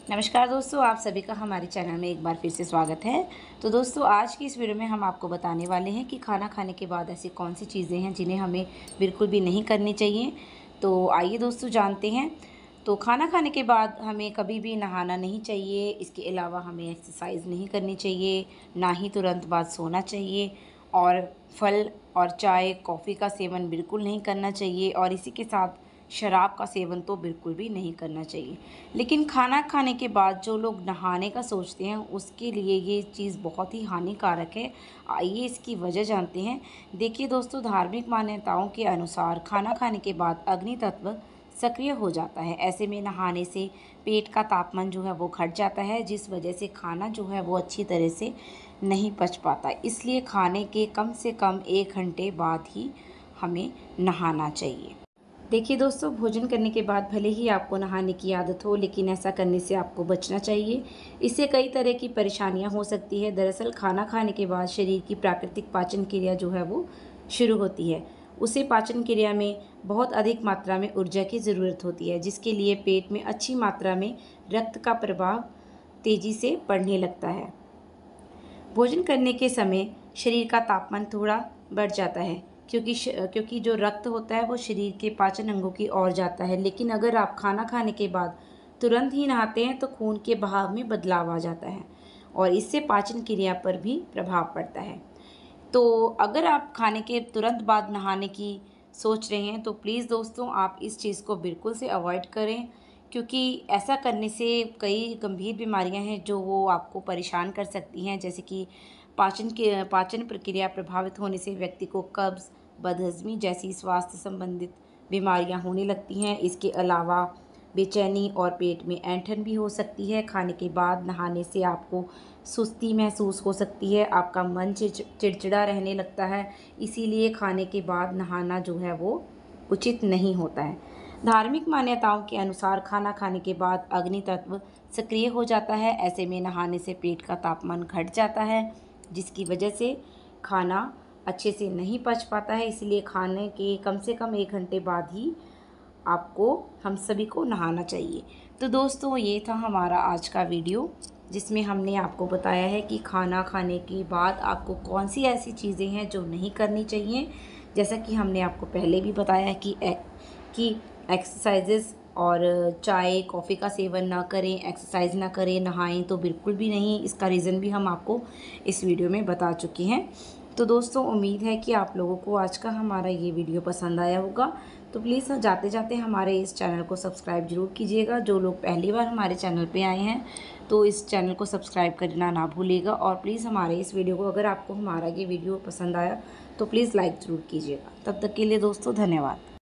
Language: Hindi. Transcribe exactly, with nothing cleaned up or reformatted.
नमस्कार दोस्तों, आप सभी का हमारे चैनल में एक बार फिर से स्वागत है। तो दोस्तों, आज की इस वीडियो में हम आपको बताने वाले हैं कि खाना खाने के बाद ऐसी कौन सी चीज़ें हैं जिन्हें हमें बिल्कुल भी नहीं करनी चाहिए। तो आइए दोस्तों जानते हैं। तो खाना खाने के बाद हमें कभी भी नहाना नहीं चाहिए, इसके अलावा हमें एक्सरसाइज नहीं करनी चाहिए, ना ही तुरंत बाद सोना चाहिए, और फल और चाय, कॉफ़ी का सेवन बिल्कुल नहीं करना चाहिए, और इसी के साथ शराब का सेवन तो बिल्कुल भी नहीं करना चाहिए। लेकिन खाना खाने के बाद जो लोग नहाने का सोचते हैं, उसके लिए ये चीज़ बहुत ही हानिकारक है। आइए इसकी वजह जानते हैं। देखिए दोस्तों, धार्मिक मान्यताओं के अनुसार खाना खाने के बाद अग्नि तत्व सक्रिय हो जाता है। ऐसे में नहाने से पेट का तापमान जो है वो घट जाता है, जिस वजह से खाना जो है वो अच्छी तरह से नहीं पच पाता। इसलिए खाने के कम से कम एक घंटे बाद ही हमें नहाना चाहिए। देखिए दोस्तों, भोजन करने के बाद भले ही आपको नहाने की आदत हो, लेकिन ऐसा करने से आपको बचना चाहिए। इससे कई तरह की परेशानियां हो सकती है। दरअसल खाना खाने के बाद शरीर की प्राकृतिक पाचन क्रिया जो है वो शुरू होती है। उसे पाचन क्रिया में बहुत अधिक मात्रा में ऊर्जा की ज़रूरत होती है, जिसके लिए पेट में अच्छी मात्रा में रक्त का प्रवाह तेज़ी से बढ़ने लगता है। भोजन करने के समय शरीर का तापमान थोड़ा बढ़ जाता है, क्योंकि श, क्योंकि जो रक्त होता है वो शरीर के पाचन अंगों की ओर जाता है। लेकिन अगर आप खाना खाने के बाद तुरंत ही नहाते हैं तो खून के बहाव में बदलाव आ जाता है, और इससे पाचन क्रिया पर भी प्रभाव पड़ता है। तो अगर आप खाने के तुरंत बाद नहाने की सोच रहे हैं तो प्लीज़ दोस्तों, आप इस चीज़ को बिल्कुल से अवॉइड करें, क्योंकि ऐसा करने से कई गंभीर बीमारियां हैं जो वो आपको परेशान कर सकती हैं। जैसे कि पाचन के पाचन प्रक्रिया प्रभावित होने से व्यक्ति को कब्ज़, बदहज़मी जैसी स्वास्थ्य संबंधित बीमारियां होने लगती हैं। इसके अलावा बेचैनी और पेट में ऐंठन भी हो सकती है। खाने के बाद नहाने से आपको सुस्ती महसूस हो सकती है, आपका मन चिड़ चिड़चिड़ा रहने लगता है। इसीलिए खाने के बाद नहाना जो है वो उचित नहीं होता है। धार्मिक मान्यताओं के अनुसार खाना खाने के बाद अग्नि तत्व सक्रिय हो जाता है। ऐसे में नहाने से पेट का तापमान घट जाता है, जिसकी वजह से खाना अच्छे से नहीं पच पाता है। इसलिए खाने के कम से कम एक घंटे बाद ही आपको हम सभी को नहाना चाहिए। तो दोस्तों, ये था हमारा आज का वीडियो, जिसमें हमने आपको बताया है कि खाना खाने के बाद आपको कौन सी ऐसी चीज़ें हैं जो नहीं करनी चाहिए। जैसा कि हमने आपको पहले भी बताया है कि ए, कि एक्सरसाइजेज़ और चाय, कॉफ़ी का सेवन ना करें, एक्सरसाइज ना करें, नहाएं तो बिल्कुल भी नहीं। इसका रीज़न भी हम आपको इस वीडियो में बता चुके हैं। तो दोस्तों, उम्मीद है कि आप लोगों को आज का हमारा ये वीडियो पसंद आया होगा। तो प्लीज़ जाते जाते हमारे इस चैनल को सब्सक्राइब ज़रूर कीजिएगा। जो लोग पहली बार हमारे चैनल पे आए हैं तो इस चैनल को सब्सक्राइब करना ना भूलिएगा। और प्लीज़ हमारे इस वीडियो को, अगर आपको हमारा ये वीडियो पसंद आया तो प्लीज़ लाइक ज़रूर कीजिएगा। तब तक के लिए दोस्तों, धन्यवाद।